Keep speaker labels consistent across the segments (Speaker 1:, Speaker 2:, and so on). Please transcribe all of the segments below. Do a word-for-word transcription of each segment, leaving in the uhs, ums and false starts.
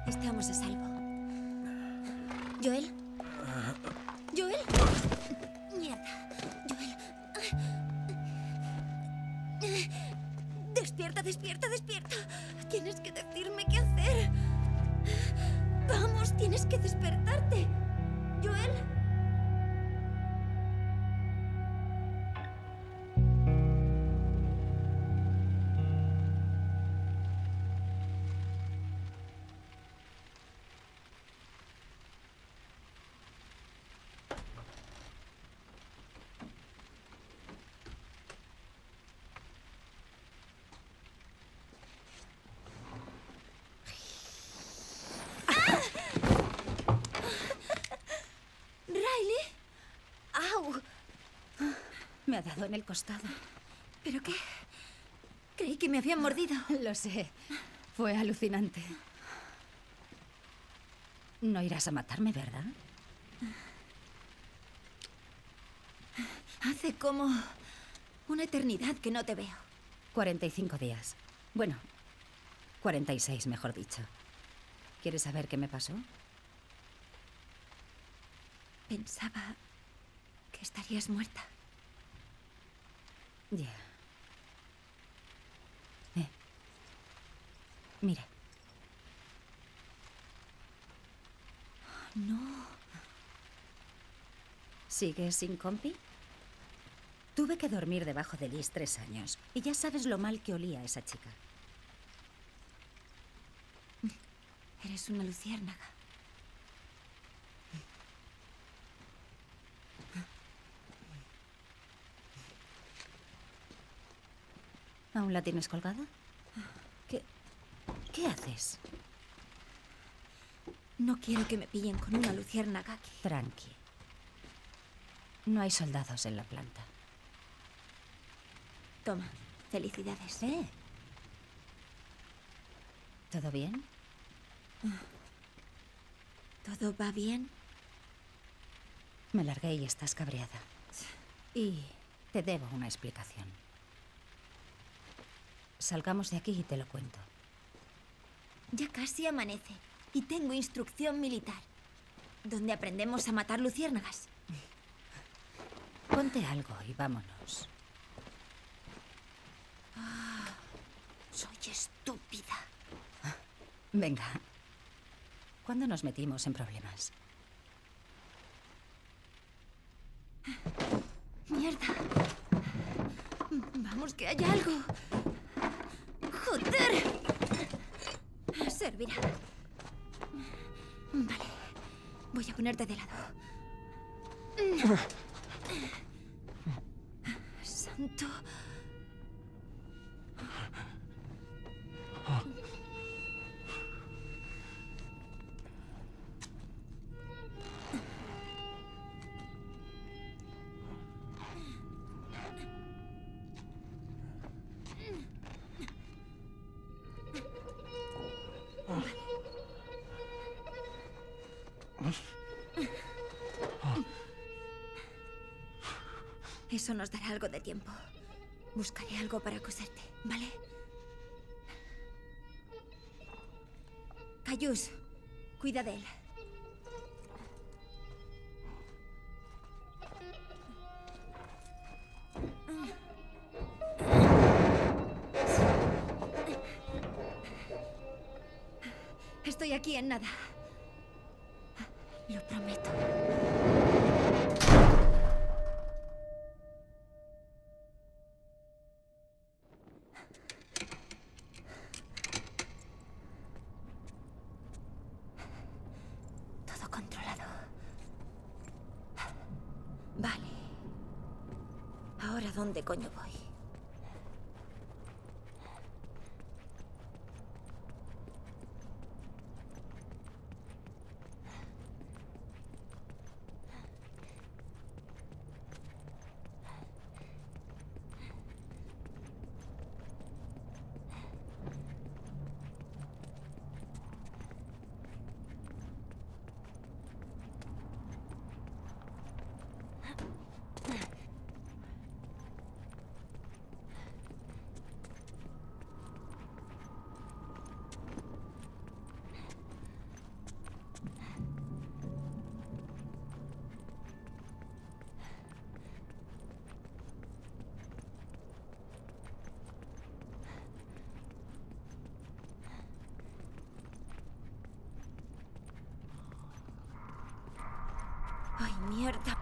Speaker 1: Estamos a salvo. ¿Joel? ¿Joel? Mierda. Joel. Despierta, despierta, despierta. Tienes que decirme qué hacer. Vamos, tienes que despertarte. ¿Joel?
Speaker 2: Me ha dado en el costado.
Speaker 1: ¿Pero qué? Creí que me habían mordido.
Speaker 2: Lo sé. Fue alucinante. No irás a matarme, ¿verdad?
Speaker 1: Hace como una eternidad que no te veo.
Speaker 2: cuarenta y cinco días. Bueno, cuarenta y seis, mejor dicho. ¿Quieres saber qué me pasó?
Speaker 1: Pensaba que estarías muerta.
Speaker 2: Ya. Eh. Mira.
Speaker 1: No.
Speaker 2: ¿Sigues sin compi? Tuve que dormir debajo de Liz tres años. Y ya sabes lo mal que olía esa chica.
Speaker 1: Eres una luciérnaga.
Speaker 2: ¿Aún la tienes colgada? ¿Qué, qué haces?
Speaker 1: No quiero que me pillen con una luciérnaga aquí.
Speaker 2: Tranqui. No hay soldados en la planta.
Speaker 1: Toma, felicidades.
Speaker 2: ¿Eh? ¿Todo bien?
Speaker 1: ¿Todo va bien?
Speaker 2: Me largué y estás cabreada. Y te debo una explicación. Salgamos de aquí y te lo cuento.
Speaker 1: Ya casi amanece y tengo instrucción militar, donde aprendemos a matar luciérnagas.
Speaker 2: Ponte algo y vámonos.
Speaker 1: Oh, soy estúpida.
Speaker 2: Venga. ¿Cuándo nos metimos en problemas?
Speaker 1: Mierda. Vamos, que hay algo. ¡Joder! Servirá. Vale. Voy a ponerte de lado. Santo. Eso nos dará algo de tiempo. Buscaré algo para coserte, ¿vale? Cayús, cuida de él. Estoy aquí en nada. Lo prometo. Todo controlado. Vale. Ahora, ¿dónde coño voy? Mierda.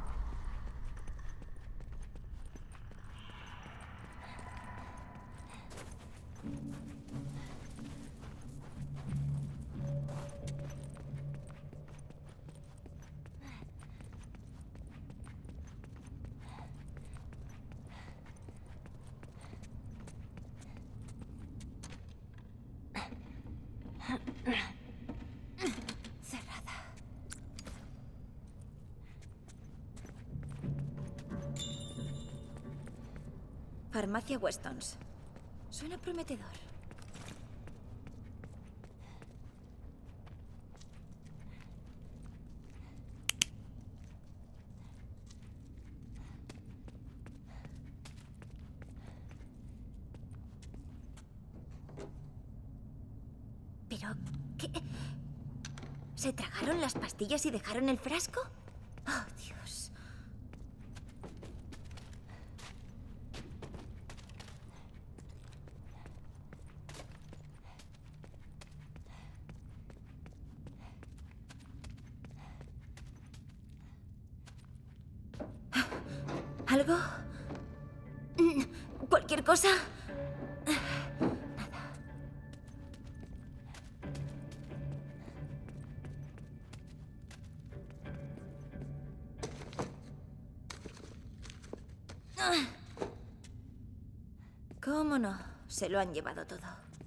Speaker 1: Cerrada. Farmacia Westons. Suena prometedor. ¿Pero qué? ¿Se tragaron las pastillas y dejaron el frasco? Oh, Dios. ¿Algo? ¿Cualquier cosa? ¿Cómo no? Se lo han llevado todo.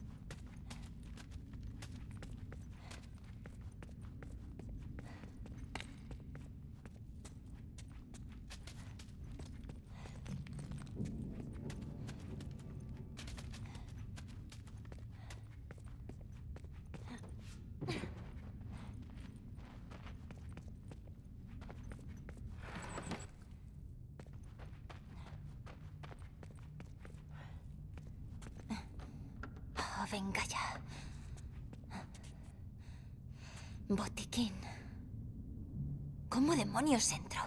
Speaker 1: Oh, venga ya. Botiquín. ¿Cómo demonios entro?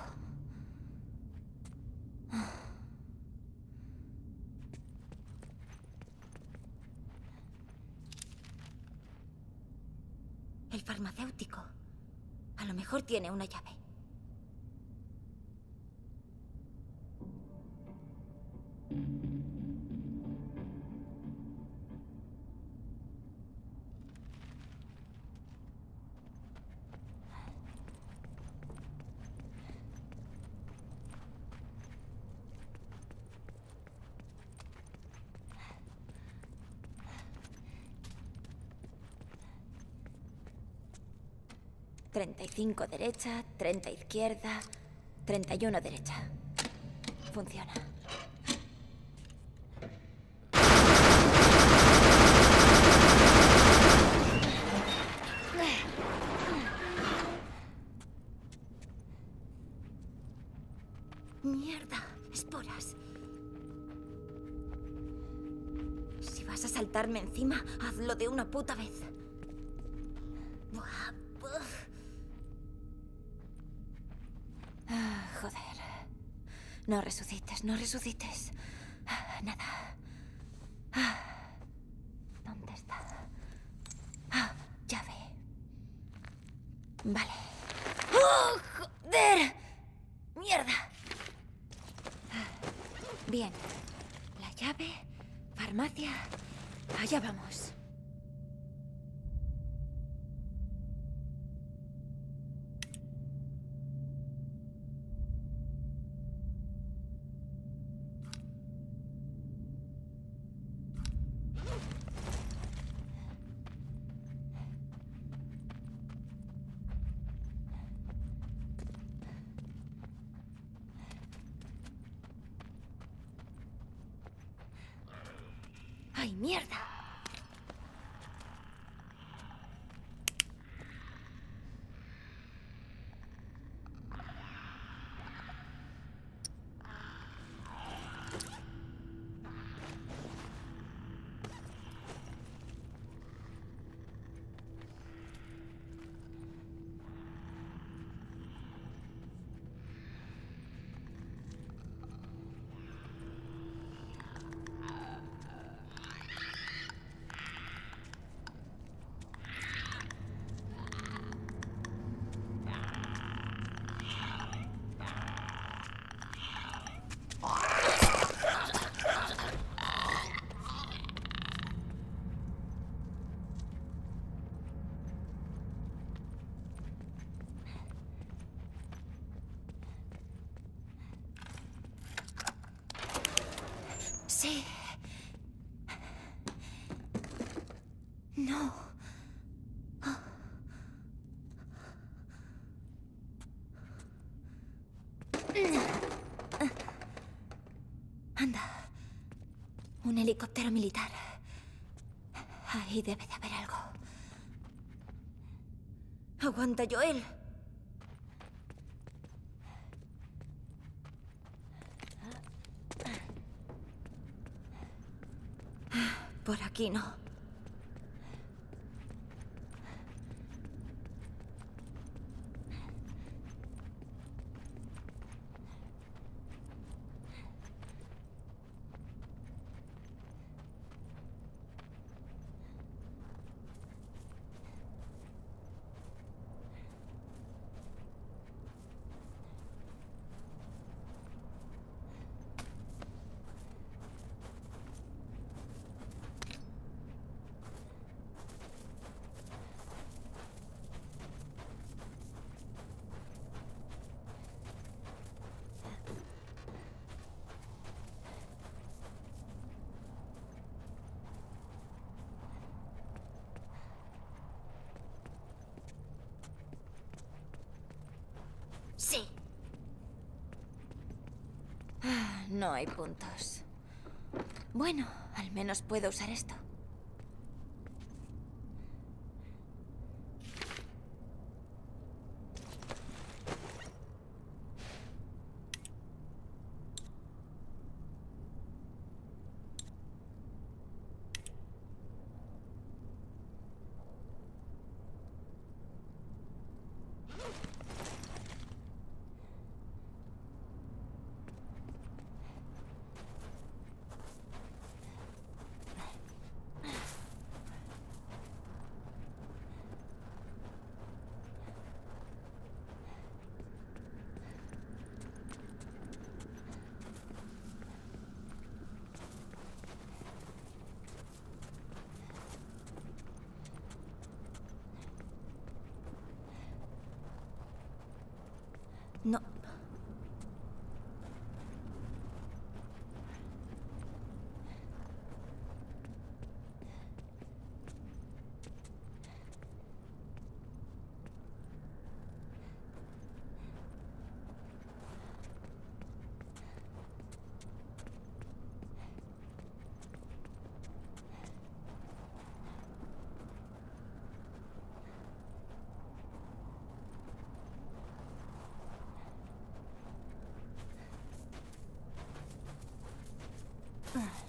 Speaker 1: El farmacéutico. A lo mejor tiene una llave. treinta y cinco derecha, treinta izquierda, treinta y uno derecha. Funciona. Mierda, esporas. Si vas a saltarme encima, hazlo de una puta vez. Buah, buah. Ah, joder. No resucites, no resucites. Ah, nada. Ah, ¿dónde está? Ah, llave. Vale. ¡Oh, joder! ¡Mierda! Bien. La llave, farmacia. Allá vamos. ¡Ay, mierda! Sí. No. Anda. Un helicóptero militar. Ahí debe de haber algo. Aguanta, Joel. Por aquí no. Sí. Ah, no hay puntos. Bueno, al menos puedo usar esto. No. Ah.